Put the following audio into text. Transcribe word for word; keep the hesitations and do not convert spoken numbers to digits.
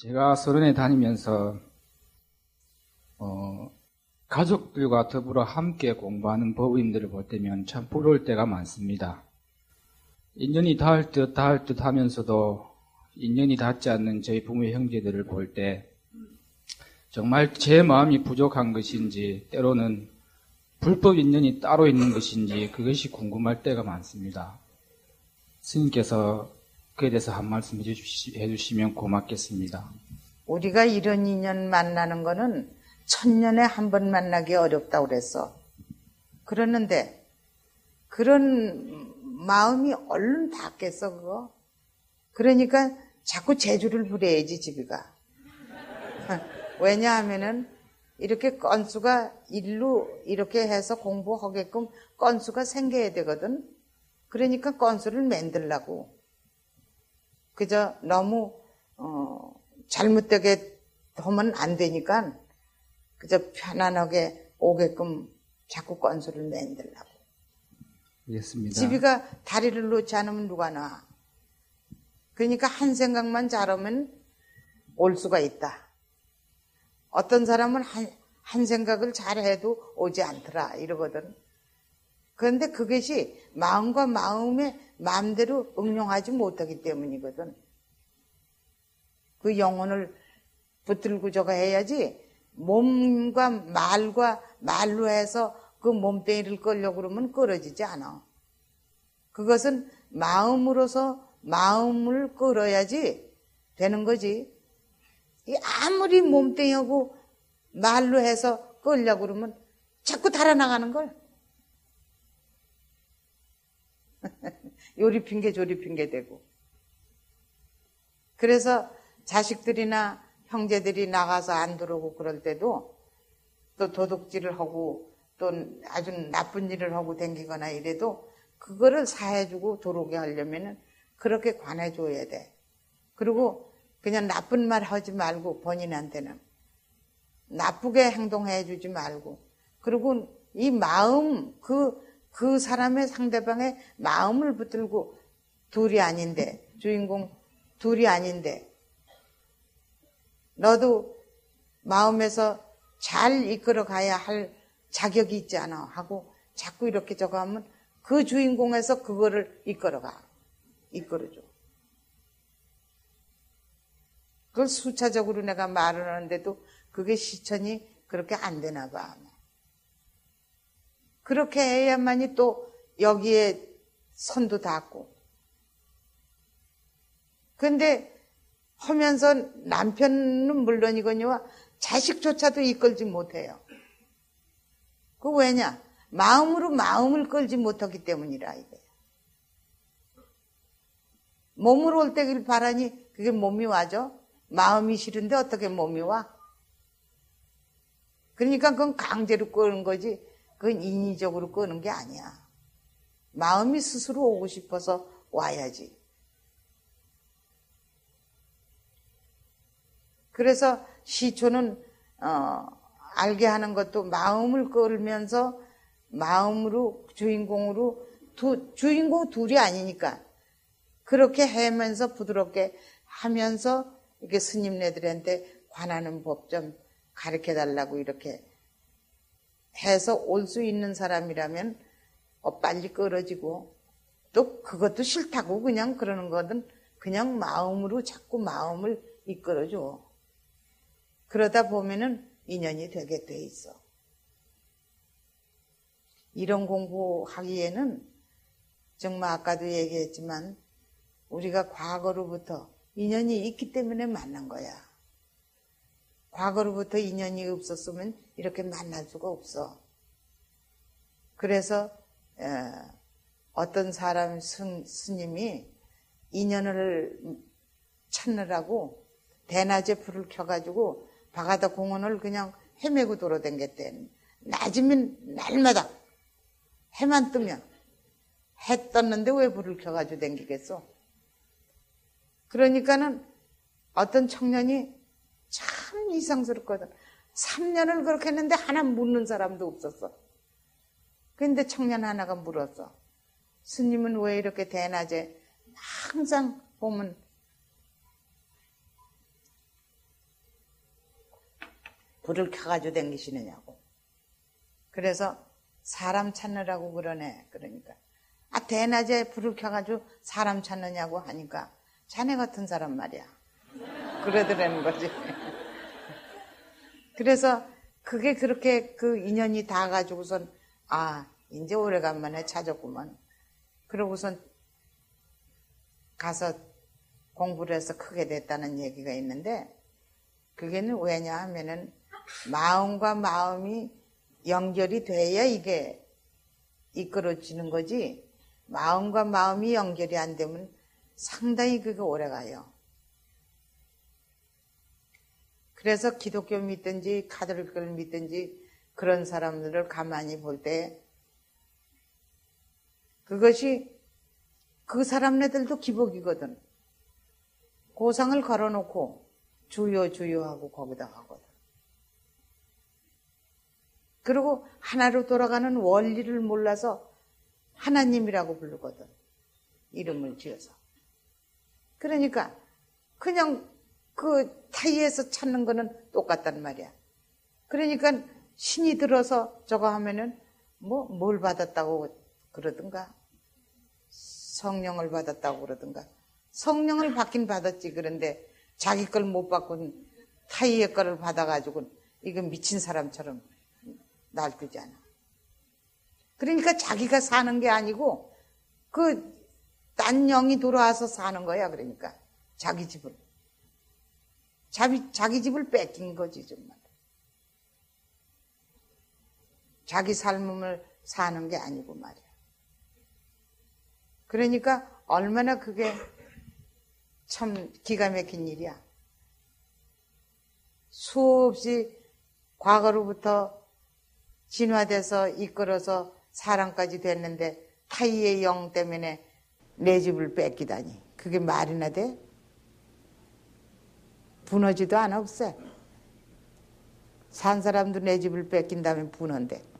제가 서른에 다니면서 어, 가족들과 더불어 함께 공부하는 법인들을 볼 때면 참 부러울 때가 많습니다. 인연이 닿을 듯 닿을 듯 하면서도 인연이 닿지 않는 저희 부모 형제들을 볼 때 정말 제 마음이 부족한 것인지 때로는 불법 인연이 따로 있는 것인지 그것이 궁금할 때가 많습니다. 스님께서 그에 대해서 한 말씀 해주시면 고맙겠습니다. 우리가 이런 인연 만나는 거는 천년에 한 번 만나기 어렵다고 그랬어. 그러는데 그런 마음이 얼른 닿겠어 그거. 그러니까 자꾸 재주를 부려야지 집이가. 왜냐하면은 이렇게 건수가 일로 이렇게 해서 공부하게끔 건수가 생겨야 되거든. 그러니까 건수를 만들라고. 그저 너무 어, 잘못되게 하면 안 되니까 그저 편안하게 오게끔 자꾸 건수를 만들라고. 알겠습니다. 집이가 다리를 놓지 않으면 누가 나. 그러니까 한 생각만 잘하면 올 수가 있다. 어떤 사람은 한, 한 생각을 잘해도 오지 않더라 이러거든. 그런데 그것이 마음과 마음의 마음대로 응용하지 못하기 때문이거든. 그 영혼을 붙들고 저거 해야지 몸과 말과 말로 해서 그 몸뚱이를 끌려고 그러면 끌어지지 않아. 그것은 마음으로서 마음을 끌어야지 되는 거지. 이 아무리 몸뚱이하고 말로 해서 끌려고 그러면 자꾸 달아나가는 걸. 요리 핑계 조리 핑계 대고. 그래서 자식들이나 형제들이 나가서 안 들어오고 그럴 때도 또 도둑질을 하고 또 아주 나쁜 일을 하고 댕기거나 이래도 그거를 사해주고 들어오게 하려면은 그렇게 관해줘야 돼. 그리고 그냥 나쁜 말 하지 말고 본인한테는 나쁘게 행동해 주지 말고. 그리고 이 마음 그 그 사람의 상대방의 마음을 붙들고 둘이 아닌데 주인공 둘이 아닌데 너도 마음에서 잘 이끌어 가야 할 자격이 있지 않아 하고 자꾸 이렇게 저거 하면 그 주인공에서 그거를 이끌어 가. 이끌어줘. 그걸 수차적으로 내가 말을 하는데도 그게 실천이 그렇게 안 되나 봐. 그렇게 해야만이 또 여기에 선도 닿고. 근데 하면서 남편은 물론이거니와 자식조차도 이끌지 못해요. 그 왜냐? 마음으로 마음을 끌지 못하기 때문이라 이거예요. 몸으로 올 때길 바라니 그게 몸이 와죠? 마음이 싫은데 어떻게 몸이 와? 그러니까 그건 강제로 끄는 거지 그건 인위적으로 끄는 게 아니야. 마음이 스스로 오고 싶어서 와야지. 그래서 시초는 어, 알게 하는 것도 마음을 끌면서 마음으로 주인공으로 두, 주인공 둘이 아니니까 그렇게 하면서 부드럽게 하면서 이렇게 스님네들한테 관하는 법 좀 가르쳐달라고 이렇게 해서 올 수 있는 사람이라면 어, 빨리 끌어지고 또 그것도 싫다고 그냥 그러는 거든 그냥 마음으로 자꾸 마음을 이끌어줘. 그러다 보면은 인연이 되게 돼 있어. 이런 공부하기에는 정말 아까도 얘기했지만 우리가 과거로부터 인연이 있기 때문에 만난 거야. 과거로부터 인연이 없었으면 이렇게 만날 수가 없어. 그래서 어떤 사람 스님이 인연을 찾느라고 대낮에 불을 켜가지고 바가다 공원을 그냥 헤매고 돌아다녔대. 낮이면 날마다 해만 뜨면 해 떴는데 왜 불을 켜가지고 다니겠어? 그러니까는 어떤 청년이 참 이상스럽거든. 삼 년을 그렇게 했는데 하나 묻는 사람도 없었어. 그런데 청년 하나가 물었어. 스님은 왜 이렇게 대낮에 항상 보면 불을 켜가지고 댕기시느냐고. 그래서 사람 찾느라고 그러네. 그러니까 아 대낮에 불을 켜가지고 사람 찾느냐고 하니까 자네 같은 사람 말이야. 그러더라는 거지. 그래서 그게 그렇게 그 인연이 다 가지고선 아 이제 오래간만에 찾았구만. 그러고선 가서 공부를 해서 크게 됐다는 얘기가 있는데 그게는 왜냐 하면은 마음과 마음이 연결이 돼야 이게 이끌어지는 거지 마음과 마음이 연결이 안 되면 상당히 그게 오래가요. 그래서 기독교 믿든지 카톨릭을 믿든지 그런 사람들을 가만히 볼 때 그것이 그 사람네들도 기복이거든. 고상을 걸어놓고 주여 주여 하고 거기다 가거든. 그리고 하나로 돌아가는 원리를 몰라서 하나님이라고 부르거든. 이름을 지어서. 그러니까 그냥 그 타이에서 찾는 거는 똑같단 말이야. 그러니까 신이 들어서 저거 하면은 뭐 뭘 받았다고 그러든가 성령을 받았다고 그러든가 성령을 받긴 받았지. 그런데 자기 걸 못 받고 타이의 거를 받아가지고 이건 미친 사람처럼 날뛰잖아. 그러니까 자기가 사는 게 아니고 그 딴 영이 돌아와서 사는 거야. 그러니까 자기 집을 자기, 자기 집을 뺏긴 거지 정말. 자기 삶을 사는 게 아니고 말이야. 그러니까 얼마나 그게 참 기가 막힌 일이야. 수없이 과거로부터 진화돼서 이끌어서 사람까지 됐는데 타이의 영 때문에 내 집을 뺏기다니 그게 말이나 돼? 분하지도 않아 없어. 산 사람도 내 집을 뺏긴 다음에 분한데